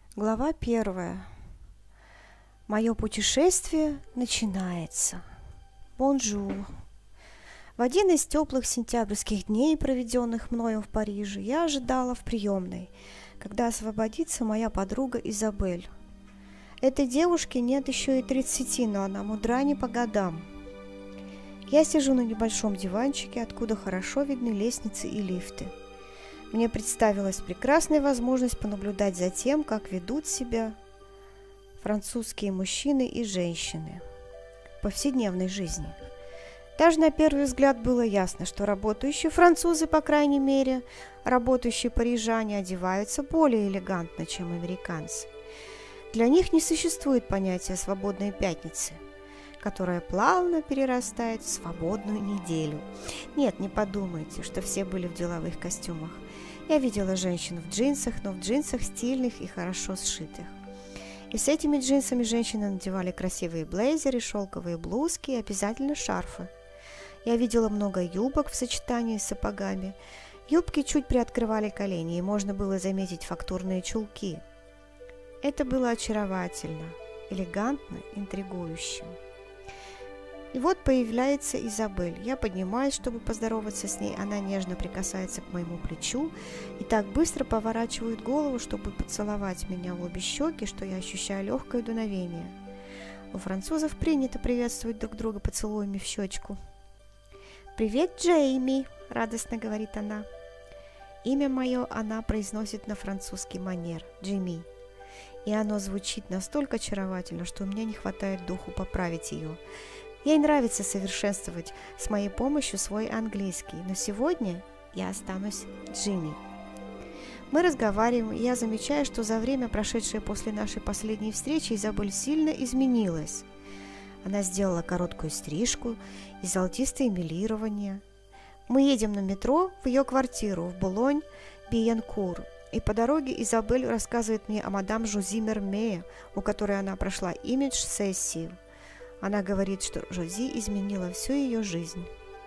Глава 1. Мое путешествие начинается. Бонжур. В один из теплых сентябрьских дней, проведенных мною в Париже, я ожидала в приемной, когда освободится моя подруга Изабель. Этой девушке нет еще и 30, но она мудра не по годам. Я сижу на небольшом диванчике, откуда хорошо видны лестницы и лифты. Мне представилась прекрасная возможность понаблюдать за тем, как ведут себя французские мужчины и женщины в повседневной жизни. Даже на первый взгляд было ясно, что работающие французы, по крайней мере, работающие парижане одеваются более элегантно, чем американцы. Для них не существует понятия «свободной пятницы», которая плавно перерастает в свободную неделю. Нет, не подумайте, что все были в деловых костюмах. Я видела женщин в джинсах, но в джинсах стильных и хорошо сшитых. И с этими джинсами женщины надевали красивые блейзеры, шелковые блузки и обязательно шарфы. Я видела много юбок в сочетании с сапогами. Юбки чуть приоткрывали колени, и можно было заметить фактурные чулки. Это было очаровательно, элегантно, интригующе. И вот появляется Изабель. Я поднимаюсь, чтобы поздороваться с ней. Она нежно прикасается к моему плечу и так быстро поворачивает голову, чтобы поцеловать меня в обе щеки, что я ощущаю легкое дуновение. У французов принято приветствовать друг друга поцелуями в щечку. «Привет, Джейми!» – радостно говорит она. Имя мое она произносит на французский манер – Джимми. И оно звучит настолько очаровательно, что у меня не хватает духу поправить ее. Ей нравится совершенствовать с моей помощью свой английский, но сегодня я останусь Джимми. Мы разговариваем, и я замечаю, что за время, прошедшее после нашей последней встречи, Изабель сильно изменилась. Она сделала короткую стрижку и золотистое милирование. Мы едем на метро в ее квартиру в Булонь-Биенкур, и по дороге Изабель рассказывает мне о мадам Жози Мерме, у которой она прошла имидж-сессию. Она говорит, что Жози изменила всю ее жизнь.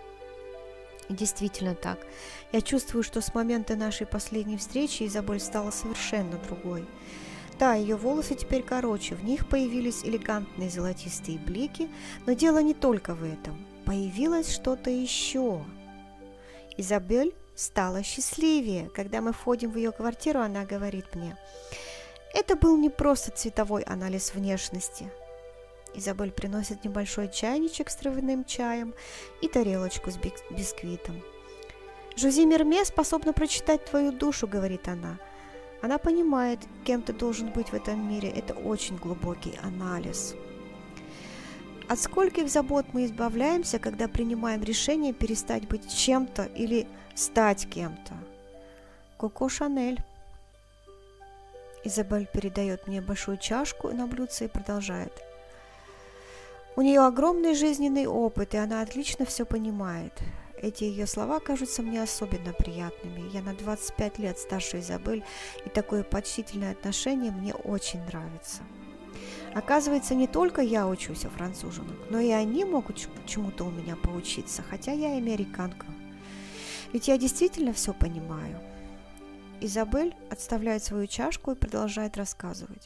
И действительно так. Я чувствую, что с момента нашей последней встречи Изабель стала совершенно другой. Да, ее волосы теперь короче, в них появились элегантные золотистые блики, но дело не только в этом. Появилось что-то еще. Изабель стала счастливее. Когда мы входим в ее квартиру, она говорит мне: это был не просто цветовой анализ внешности. Изабель приносит небольшой чайничек с травяным чаем и тарелочку с бисквитом. «Жози Мерме способна прочитать твою душу», — говорит она. «Она понимает, кем ты должен быть в этом мире. Это очень глубокий анализ». От скольких забот мы избавляемся, когда принимаем решение перестать быть чем-то или стать кем-то? Коко Шанель. Изабель передает мне большую чашку на блюдце и продолжает. У нее огромный жизненный опыт, и она отлично все понимает. Эти ее слова кажутся мне особенно приятными. Я на 25 лет старше Изабель, и такое почтительное отношение мне очень нравится. Оказывается, не только я учусь у француженок, но и они могут чему-то у меня поучиться, хотя я американка. Ведь я действительно все понимаю. Изабель отставляет свою чашку и продолжает рассказывать.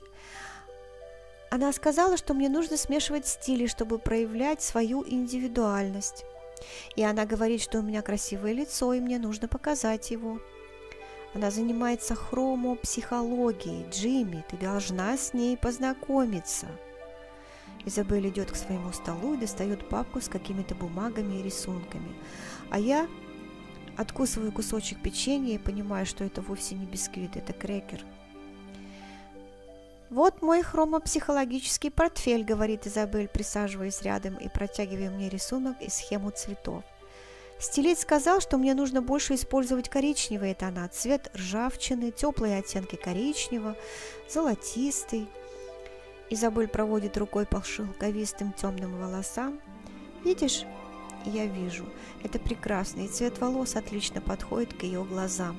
Она сказала, что мне нужно смешивать стили, чтобы проявлять свою индивидуальность. И она говорит, что у меня красивое лицо, и мне нужно показать его. Она занимается хромопсихологией. Джимми, ты должна с ней познакомиться. Изабель идет к своему столу и достает папку с какими-то бумагами и рисунками. А я откусываю кусочек печенья и понимаю, что это вовсе не бисквит, это крекер. «Вот мой хромопсихологический портфель», — говорит Изабель, присаживаясь рядом и протягивая мне рисунок и схему цветов. «Стилист сказал, что мне нужно больше использовать коричневые тона, цвет ржавчины, теплые оттенки коричневого, золотистый». Изабель проводит рукой по шелковистым темным волосам. «Видишь?» Я вижу. Это прекрасно, и цвет волос отлично подходит к ее глазам.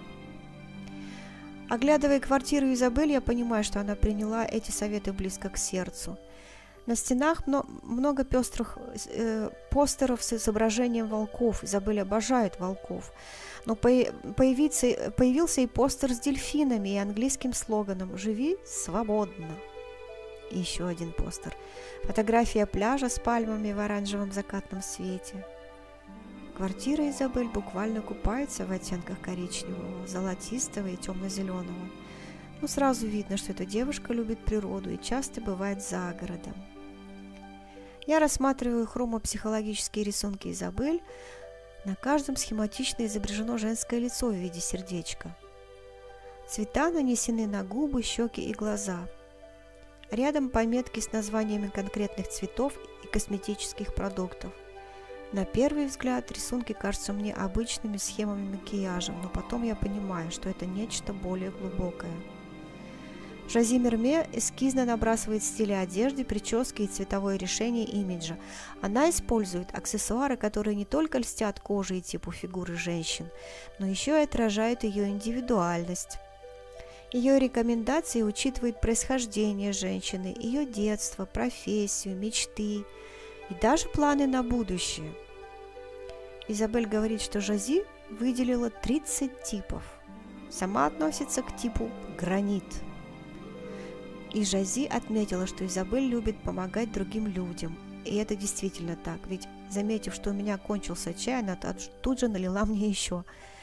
Оглядывая квартиру Изабель, я понимаю, что она приняла эти советы близко к сердцу. На стенах много пестрых постеров с изображением волков. Изабель обожает волков. Но появился и постер с дельфинами и английским слоганом «Живи свободно». И еще один постер. Фотография пляжа с пальмами в оранжевом закатном свете. Квартира Изабель буквально купается в оттенках коричневого, золотистого и темно-зеленого. Но сразу видно, что эта девушка любит природу и часто бывает за городом. Я рассматриваю хромопсихологические рисунки Изабель. На каждом схематично изображено женское лицо в виде сердечка. Цвета нанесены на губы, щеки и глаза. Рядом пометки с названиями конкретных цветов и косметических продуктов. На первый взгляд рисунки кажутся мне обычными схемами макияжа, но потом я понимаю, что это нечто более глубокое. Жази Мерме эскизно набрасывает стили одежды, прически и цветовое решение имиджа. Она использует аксессуары, которые не только льстят коже и типу фигуры женщин, но еще и отражают ее индивидуальность. Ее рекомендации учитывают происхождение женщины, ее детство, профессию, мечты и даже планы на будущее. Изабель говорит, что Жази выделила 30 типов. Сама относится к типу «гранит». И Жази отметила, что Изабель любит помогать другим людям. И это действительно так, ведь, заметив, что у меня кончился чай, она тут же налила мне еще.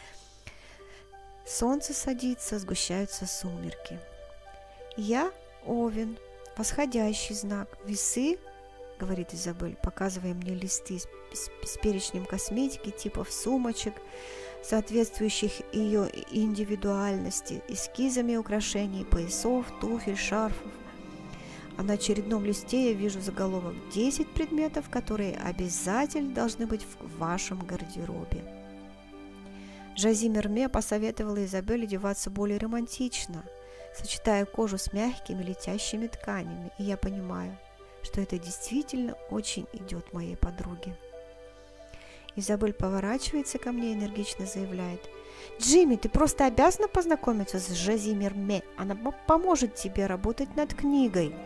Солнце садится, сгущаются сумерки. Я Овен, восходящий знак. Весы, говорит Изабель, показывая мне листы с перечнем косметики, типов сумочек, соответствующих ее индивидуальности, эскизами украшений, поясов, туфель, шарфов. А на очередном листе я вижу заголовок «10 предметов, которые обязательно должны быть в вашем гардеробе». Жази Мерме посоветовала Изабель одеваться более романтично, сочетая кожу с мягкими летящими тканями, и я понимаю, что это действительно очень идет моей подруге. Изабель поворачивается ко мне и энергично заявляет: «Джимми, ты просто обязана познакомиться с Жази Мерме, она поможет тебе работать над книгой».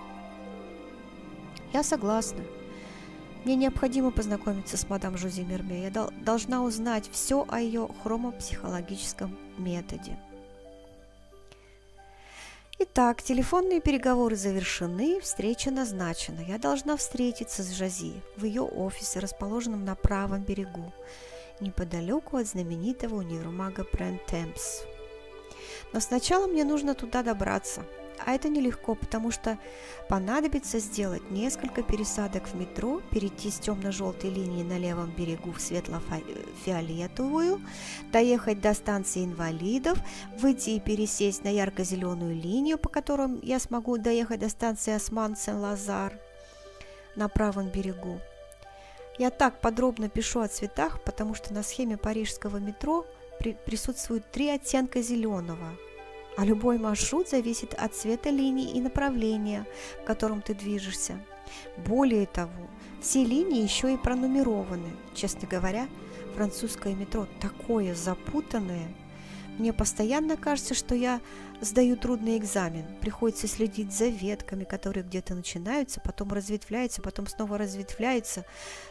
Я согласна. Мне необходимо познакомиться с мадам Жази Мерме. Я должна узнать все о ее хромопсихологическом методе. Итак, телефонные переговоры завершены, встреча назначена. Я должна встретиться с Жази в ее офисе, расположенном на правом берегу, неподалеку от знаменитого универмага Брент-Темпс. Но сначала мне нужно туда добраться. А это нелегко, потому что понадобится сделать несколько пересадок в метро, перейти с темно-желтой линии на левом берегу в светло-фиолетовую, доехать до станции инвалидов, выйти и пересесть на ярко-зеленую линию, по которой я смогу доехать до станции Осман-Сен-Лазар на правом берегу. Я так подробно пишу о цветах, потому что на схеме парижского метро присутствуют 3 оттенка зеленого. А любой маршрут зависит от цвета линий и направления, в котором ты движешься. Более того, все линии еще и пронумерованы. Честно говоря, французское метро такое запутанное. Мне постоянно кажется, что я сдаю трудный экзамен. Приходится следить за ветками, которые где-то начинаются, потом разветвляются, потом снова разветвляются.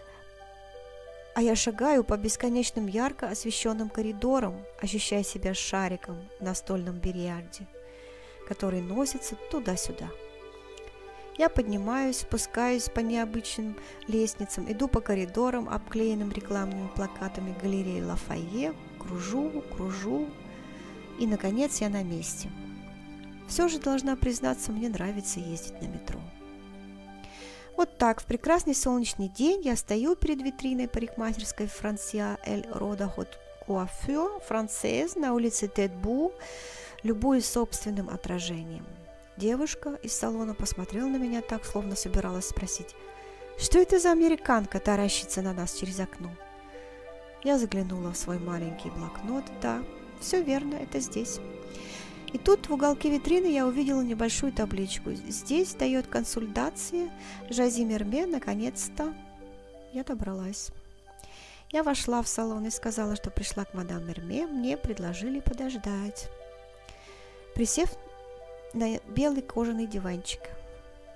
А я шагаю по бесконечным ярко освещенным коридорам, ощущая себя шариком в настольном бильярде, который носится туда-сюда. Я поднимаюсь, спускаюсь по необычным лестницам, иду по коридорам, обклеенным рекламными плакатами галереи Лафайе, кружу, и, наконец, я на месте. Все же, должна признаться, мне нравится ездить на метро. Вот так, в прекрасный солнечный день я стою перед витриной парикмахерской Франсиа Эль Рода Хот Куафюр Францез на улице Тетбу, любуясь собственным отражением. Девушка из салона посмотрела на меня так, словно собиралась спросить: «Что это за американка таращится на нас через окно?» Я заглянула в свой маленький блокнот. Да, все верно, это здесь. И тут в уголке витрины я увидела небольшую табличку. Здесь дает консультации Жази Мерме. Наконец-то я добралась. Я вошла в салон и сказала, что пришла к мадам Мерме. Мне предложили подождать. Присев на белый кожаный диванчик.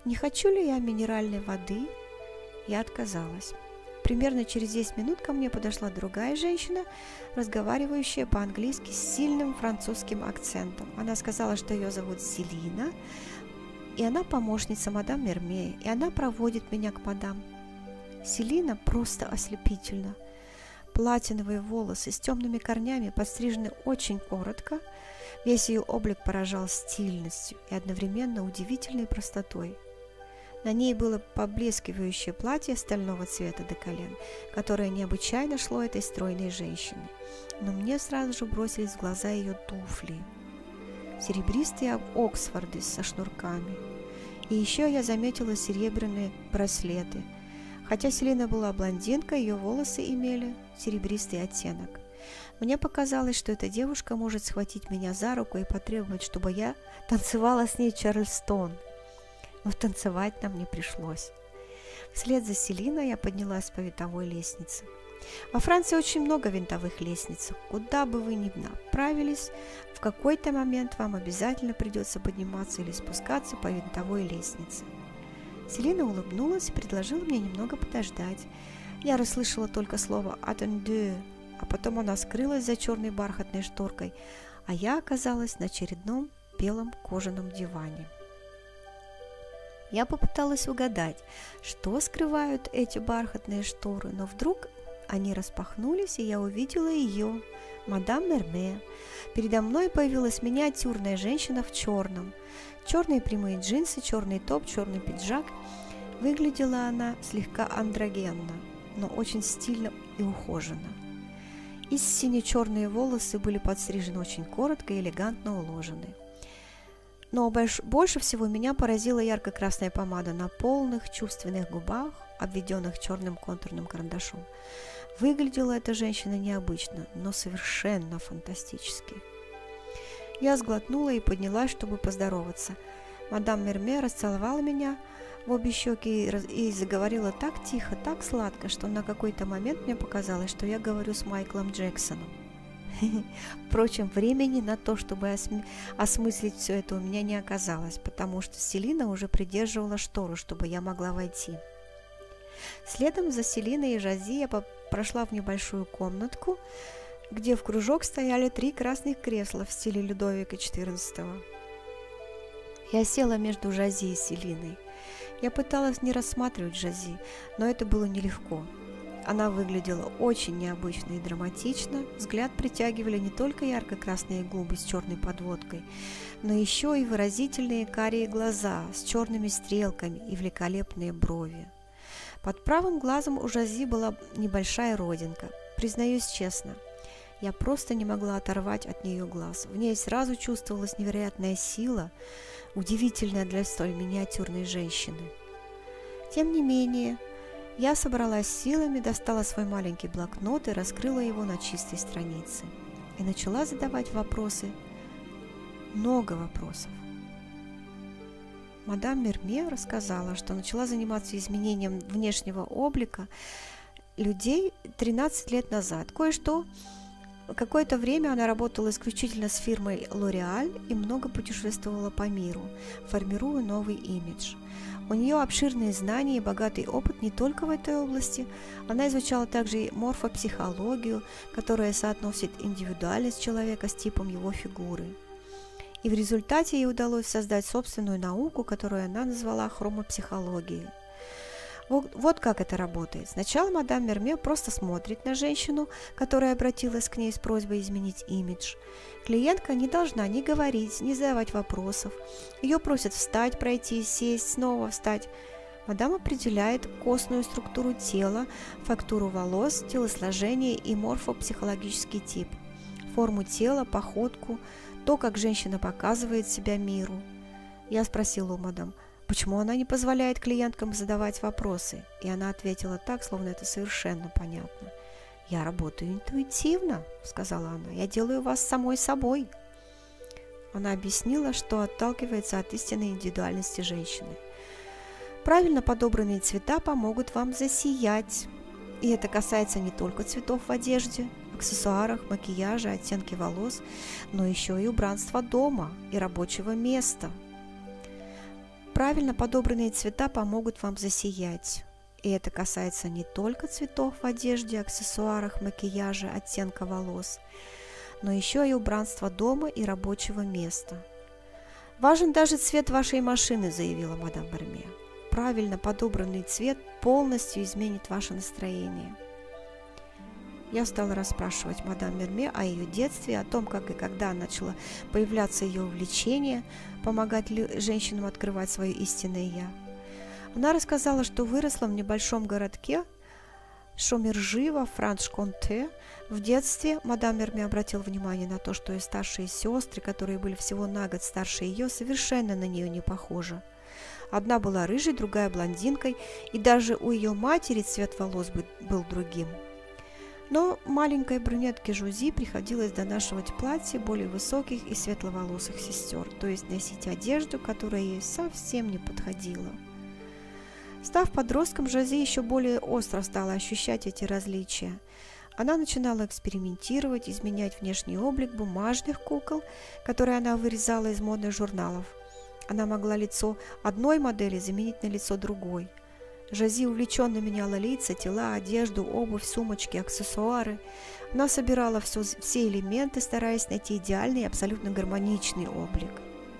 не хочу ли я минеральной воды. Я отказалась. Примерно через 10 минут ко мне подошла другая женщина, разговаривающая по-английски с сильным французским акцентом. Она сказала, что ее зовут Селина, и она помощница мадам Мерме, и она проводит меня к мадам. Селина просто ослепительна. Платиновые волосы с темными корнями подстрижены очень коротко. Весь ее облик поражал стильностью и одновременно удивительной простотой. На ней было поблескивающее платье стального цвета до колен, которое необычайно шло этой стройной женщине. Но мне сразу же бросились в глаза ее туфли. Серебристые Оксфорды со шнурками. И еще я заметила серебряные браслеты. Хотя Селина была блондинкой, ее волосы имели серебристый оттенок. Мне показалось, что эта девушка может схватить меня за руку и потребовать, чтобы я танцевала с ней Чарльстон. Но танцевать нам не пришлось. Вслед за Селиной я поднялась по винтовой лестнице. Во Франции очень много винтовых лестниц. Куда бы вы ни направились, в какой-то момент вам обязательно придется подниматься или спускаться по винтовой лестнице. Селина улыбнулась и предложила мне немного подождать. Я расслышала только слово «attendez», а потом она скрылась за черной бархатной шторкой, а я оказалась на очередном белом кожаном диване. Я попыталась угадать, что скрывают эти бархатные шторы, но вдруг они распахнулись, и я увидела ее, мадам Мерме. Передо мной появилась миниатюрная женщина в черном. Черные прямые джинсы, черный топ, черный пиджак. Выглядела она слегка андрогенно, но очень стильно и ухоженно. И сине-черные волосы были подстрижены очень коротко и элегантно уложены. Но больше всего меня поразила ярко-красная помада на полных чувственных губах, обведенных черным контурным карандашом. Выглядела эта женщина необычно, но совершенно фантастически. Я сглотнула и поднялась, чтобы поздороваться. Мадам Мерме расцеловала меня в обе щеки и заговорила так тихо, так сладко, что на какой-то момент мне показалось, что я говорю с Майклом Джексоном. Впрочем, времени на то, чтобы осмыслить все это, у меня не оказалось, потому что Селина уже придерживала штору, чтобы я могла войти. Следом за Селиной и Жази я прошла в небольшую комнатку, где в кружок стояли 3 красных кресла в стиле Людовика XIV. Я села между Жази и Селиной. Я пыталась не рассматривать Жази, но это было нелегко. Она выглядела очень необычно и драматично. Взгляд притягивали не только ярко-красные губы с черной подводкой, но еще и выразительные карие глаза с черными стрелками и великолепные брови. Под правым глазом у Жази была небольшая родинка. Признаюсь честно, я просто не могла оторвать от нее глаз. В ней сразу чувствовалась невероятная сила, удивительная для столь миниатюрной женщины. Тем не менее, я собралась силами, достала свой маленький блокнот и раскрыла его на чистой странице. И начала задавать вопросы. Много вопросов. Мадам Мерме рассказала, что начала заниматься изменением внешнего облика людей 13 лет назад. Какое-то время она работала исключительно с фирмой L'Oréal и много путешествовала по миру, формируя новый имидж. У нее обширные знания и богатый опыт не только в этой области. Она изучала также и морфопсихологию, которая соотносит индивидуальность человека с типом его фигуры. И в результате ей удалось создать собственную науку, которую она назвала хромопсихологией. Вот как это работает. Сначала мадам Мерме просто смотрит на женщину, которая обратилась к ней с просьбой изменить имидж. Клиентка не должна ни говорить, ни задавать вопросов. Ее просят встать, пройти, сесть, снова встать. Мадам определяет костную структуру тела, фактуру волос, телосложение и морфопсихологический тип, форму тела, походку, то, как женщина показывает себя миру. Я спросила у мадам, почему она не позволяет клиенткам задавать вопросы, и она ответила так, словно это совершенно понятно. «Я работаю интуитивно», — сказала она, — «я делаю вас самой собой». Она объяснила, что отталкивается от истинной индивидуальности женщины. Правильно подобранные цвета помогут вам засиять. И это касается не только цветов в одежде, аксессуарах, макияжа, оттенки волос, но еще и убранства дома и рабочего места. правильно подобранные цвета помогут вам засиять. И это касается не только цветов в одежде, аксессуарах, макияже, оттенка волос, но еще и убранства дома и рабочего места. Важен даже цвет вашей машины, заявила мадам Мерме. Правильно подобранный цвет полностью изменит ваше настроение. Я стала расспрашивать мадам Мерме о ее детстве, о том, как и когда начало появляться ее увлечение, помогать женщинам открывать свое истинное «я». Она рассказала, что выросла в небольшом городке Шомержи, Франш-Конте. В детстве мадам Мерме обратила внимание на то, что ее старшие сестры, которые были всего на год старше ее, совершенно на нее не похожи. Одна была рыжей, другая блондинкой, и даже у ее матери цвет волос был другим. Но маленькой брюнетке Жузи приходилось донашивать платья более высоких и светловолосых сестер, то есть носить одежду, которая ей совсем не подходила. Став подростком, Жози еще более остро стала ощущать эти различия. Она начинала экспериментировать, изменять внешний облик бумажных кукол, которые она вырезала из модных журналов. Она могла лицо одной модели заменить на лицо другой. Жози увлеченно меняла лица, тела, одежду, обувь, сумочки, аксессуары. Она собирала все элементы, стараясь найти идеальный и абсолютно гармоничный облик.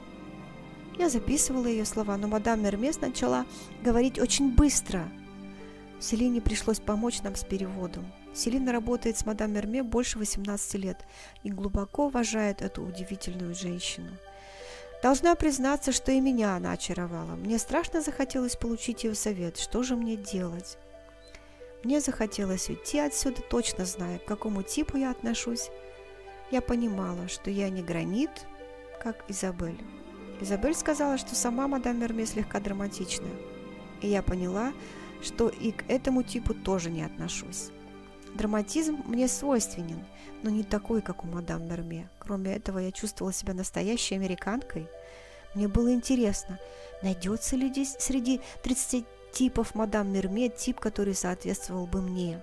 Я записывала ее слова, но мадам Мерме начала говорить очень быстро. Селине пришлось помочь нам с переводом. Селина работает с мадам Мерме больше 18 лет и глубоко уважает эту удивительную женщину. Должна признаться, что и меня она очаровала. Мне страшно захотелось получить ее совет, что же мне делать. Мне захотелось уйти отсюда, точно зная, к какому типу я отношусь. Я понимала, что я не гранит, как Изабель. Изабель сказала, что сама мадам Мерме слегка драматичная. И я поняла, что и к этому типу тоже не отношусь. Драматизм мне свойственен, но не такой, как у мадам Мерме. Кроме этого, я чувствовала себя настоящей американкой. Мне было интересно, найдется ли здесь среди 30 типов мадам Мерме тип, который соответствовал бы мне.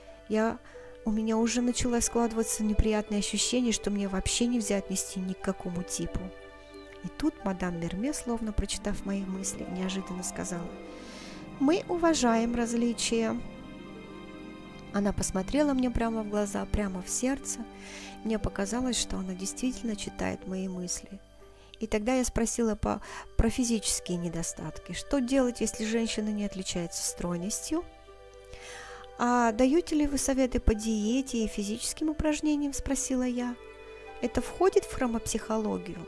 У меня уже начало складываться неприятное ощущение, что мне вообще нельзя отнести ни к какому типу. И тут мадам Мерме, словно прочитав мои мысли, неожиданно сказала: «Мы уважаем различия». Она посмотрела мне прямо в глаза, прямо в сердце. Мне показалось, что она действительно читает мои мысли. И тогда я спросила про физические недостатки. Что делать, если женщина не отличается стройностью? «А даете ли вы советы по диете и физическим упражнениям?» – спросила я. «Это входит в хромопсихологию?»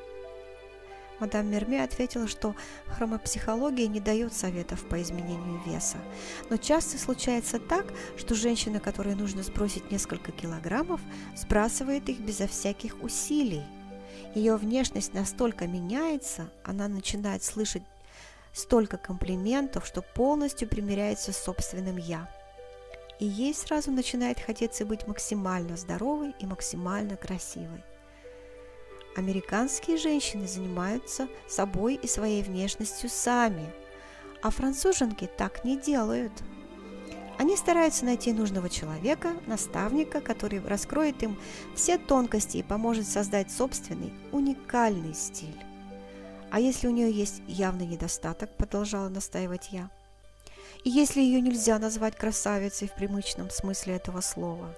Мадам Мерме ответила, что хромопсихология не дает советов по изменению веса. Но часто случается так, что женщина, которой нужно сбросить несколько килограммов, сбрасывает их безо всяких усилий. Ее внешность настолько меняется, она начинает слышать столько комплиментов, что полностью примиряется с собственным «я». И ей сразу начинает хотеться быть максимально здоровой и максимально красивой. Американские женщины занимаются собой и своей внешностью сами, а француженки так не делают. Они стараются найти нужного человека, наставника, который раскроет им все тонкости и поможет создать собственный, уникальный стиль. А если у нее есть явный недостаток, продолжала настаивать я, и если ее нельзя назвать красавицей в привычном смысле этого слова?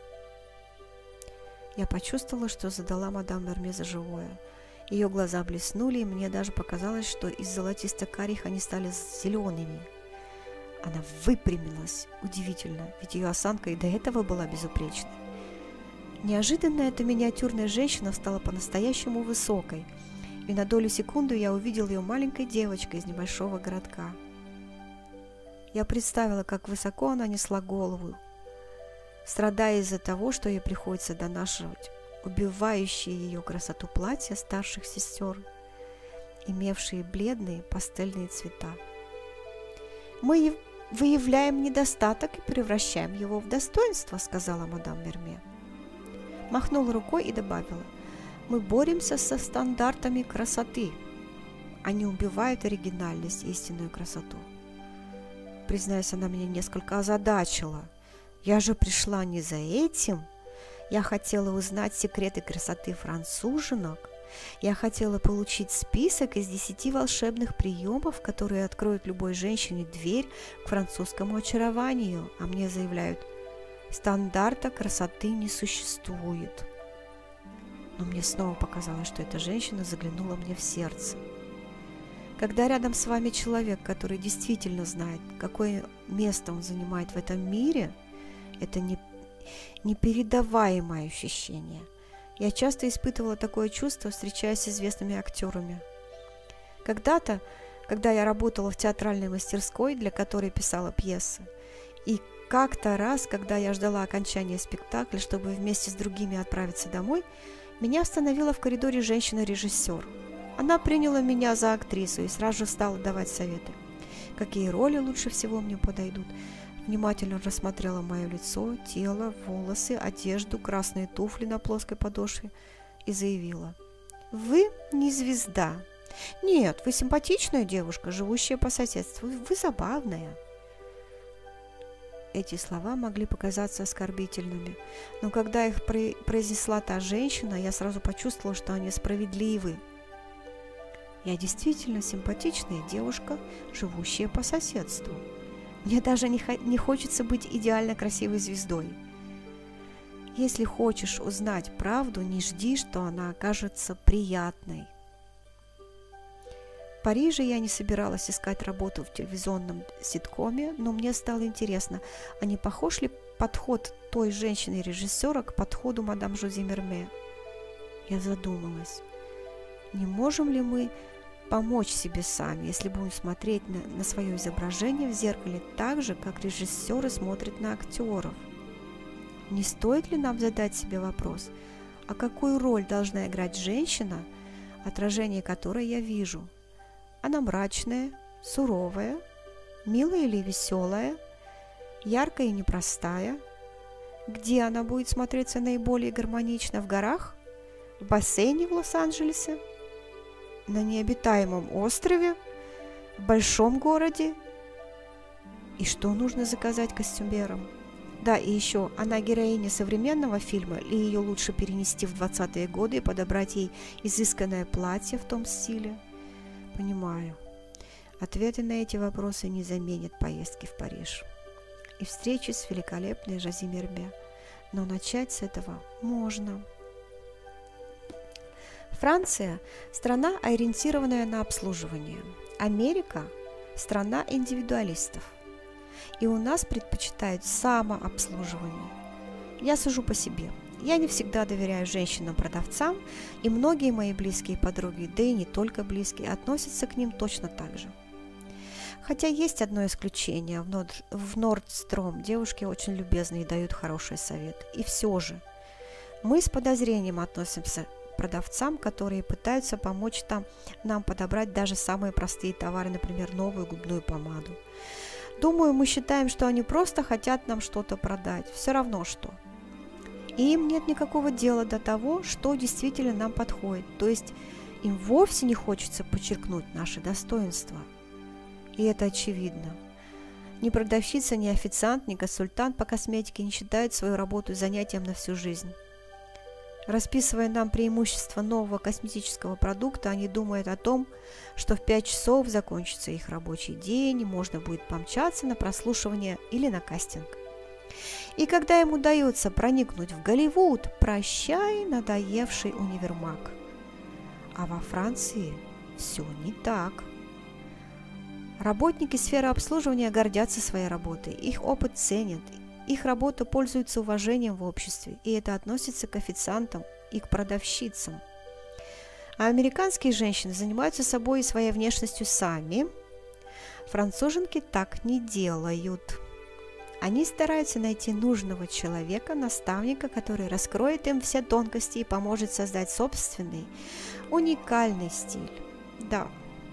Я почувствовала, что задала мадам Мерме за живое. Ее глаза блеснули, и мне даже показалось, что из золотисто-карих они стали зелеными. Она выпрямилась. Удивительно, ведь ее осанка и до этого была безупречной. Неожиданно эта миниатюрная женщина стала по-настоящему высокой, и на долю секунды я увидела ее маленькой девочкой из небольшого городка. Я представила, как высоко она несла голову, страдая из-за того, что ей приходится донашивать убивающие ее красоту платья старших сестер, имевшие бледные пастельные цвета. «Мы выявляем недостаток и превращаем его в достоинство», — сказала мадам Мерме. Махнула рукой и добавила: «Мы боремся со стандартами красоты. Они убивают оригинальность и истинную красоту». Признаюсь, она меня несколько озадачила. Я же пришла не за этим. Я хотела узнать секреты красоты француженок, Я хотела получить список из 10 волшебных приемов, которые откроют любой женщине дверь к французскому очарованию, а мне заявляют: стандарта красоты не существует. Но мне снова показалось, что эта женщина заглянула мне в сердце. Когда рядом с вами человек, который действительно знает, какое место он занимает в этом мире, это непередаваемое ощущение. Я часто испытывала такое чувство, встречаясь с известными актерами. Когда-то, когда я работала в театральной мастерской, для которой писала пьесы, и как-то раз, когда я ждала окончания спектакля, чтобы вместе с другими отправиться домой, меня остановила в коридоре женщина-режиссер. Она приняла меня за актрису и сразу же стала давать советы, какие роли лучше всего мне подойдут. Внимательно рассмотрела мое лицо, тело, волосы, одежду, красные туфли на плоской подошве и заявила: «Вы не звезда. Нет, вы симпатичная девушка, живущая по соседству. Вы забавная». Эти слова могли показаться оскорбительными, но когда их произнесла та женщина, я сразу почувствовала, что они справедливы. Я действительно симпатичная девушка, живущая по соседству. Мне даже не хочется быть идеально красивой звездой. Если хочешь узнать правду, не жди, что она окажется приятной. В Париже я не собиралась искать работу в телевизионном ситкоме, но мне стало интересно, а не похож ли подход той женщины-режиссера к подходу мадам Жозе Мерме? Я задумалась, не можем ли мы помочь себе сами, если будем смотреть на свое изображение в зеркале так же, как режиссеры смотрят на актеров? Не стоит ли нам задать себе вопрос, а какую роль должна играть женщина, отражение которой я вижу? Она мрачная, суровая, милая или веселая, яркая и непростая? Где она будет смотреться наиболее гармонично? В горах? В бассейне в Лос-Анджелесе? На необитаемом острове? В большом городе? И что нужно заказать костюмерам? Да, и еще, она героиня современного фильма, или ее лучше перенести в 20-е годы и подобрать ей изысканное платье в том стиле? Понимаю. Ответы на эти вопросы не заменят поездки в Париж и встречи с великолепной Жозе Мерме. Но начать с этого можно. Франция – страна, ориентированная на обслуживание. Америка – страна индивидуалистов. И у нас предпочитают самообслуживание. Я сужу по себе. Я не всегда доверяю женщинам-продавцам, и многие мои близкие подруги, да и не только близкие, относятся к ним точно так же. Хотя есть одно исключение. В Nordstrom девушки очень любезны и дают хороший совет. И все же мы с подозрением относимся к продавцам, которые пытаются помочь нам подобрать даже самые простые товары, например, новую губную помаду. Думаю, мы считаем, что они просто хотят нам что-то продать. Все равно что. И им нет никакого дела до того, что действительно нам подходит. То есть им вовсе не хочется подчеркнуть наши достоинства. И это очевидно. Ни продавщица, ни официант, ни консультант по косметике не считают свою работу занятием на всю жизнь. Расписывая нам преимущества нового косметического продукта, они думают о том, что в 5 часов закончится их рабочий день, и можно будет помчаться на прослушивание или на кастинг. И когда им удается проникнуть в Голливуд, прощай, надоевший универмаг. А во Франции все не так. Работники сферы обслуживания гордятся своей работой, их опыт ценят, их работа пользуется уважением в обществе, и это относится к официантам и к продавщицам. А американские женщины занимаются собой и своей внешностью сами. Француженки так не делают. Они стараются найти нужного человека, наставника, который раскроет им все тонкости и поможет создать собственный, уникальный стиль. Да,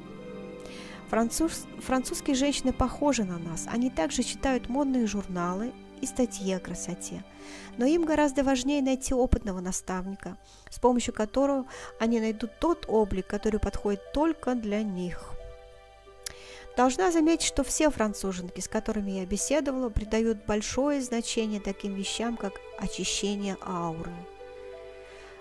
французские женщины похожи на нас. Они также читают модные журналы и статьи о красоте. Но им гораздо важнее найти опытного наставника, с помощью которого они найдут тот облик, который подходит только для них. Должна заметить, что все француженки, с которыми я беседовала, придают большое значение таким вещам, как очищение ауры.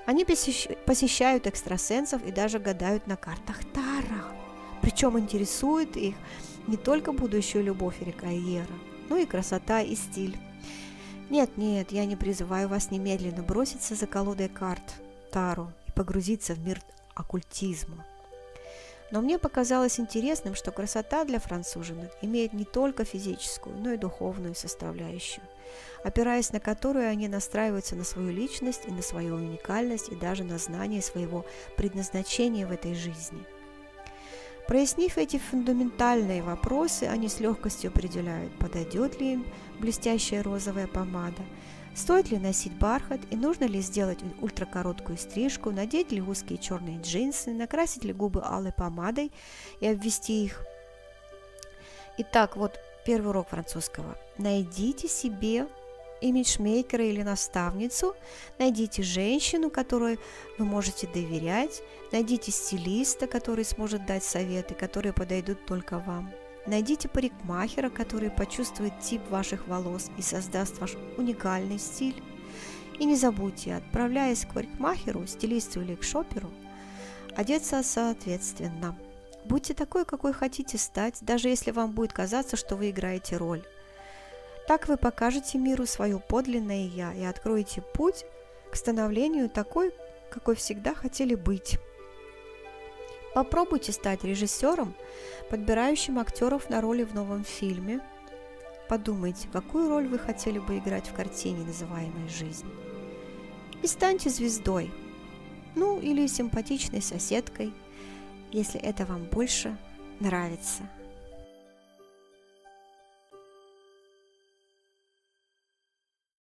Они посещают экстрасенсов и даже гадают на картах Таро. Причем интересует их не только будущая любовь или карьера, но и красота и стиль. Нет, я не призываю вас немедленно броситься за колодой карт Таро и погрузиться в мир оккультизма. Но мне показалось интересным, что красота для француженок имеет не только физическую, но и духовную составляющую, опираясь на которую они настраиваются на свою личность и на свою уникальность и даже на знание своего предназначения в этой жизни. Прояснив эти фундаментальные вопросы, они с легкостью определяют, подойдет ли им блестящая розовая помада, стоит ли носить бархат и нужно ли сделать ультракороткую стрижку, надеть ли узкие черные джинсы, накрасить ли губы алой помадой и обвести их. Итак, вот первый урок французского. Найдите себе имиджмейкера или наставницу, найдите женщину, которой вы можете доверять, найдите стилиста, который сможет дать советы, которые подойдут только вам. Найдите парикмахера, который почувствует тип ваших волос и создаст ваш уникальный стиль. И не забудьте, отправляясь к парикмахеру, стилисту или к шоперу, одеться соответственно. Будьте такой, какой хотите стать, даже если вам будет казаться, что вы играете роль. Так вы покажете миру свое подлинное «я» и откроете путь к становлению такой, какой всегда хотели быть. Попробуйте стать режиссером, подбирающим актеров на роли в новом фильме. Подумайте, какую роль вы хотели бы играть в картине, называемой «Жизнь». И станьте звездой, или симпатичной соседкой, если это вам больше нравится.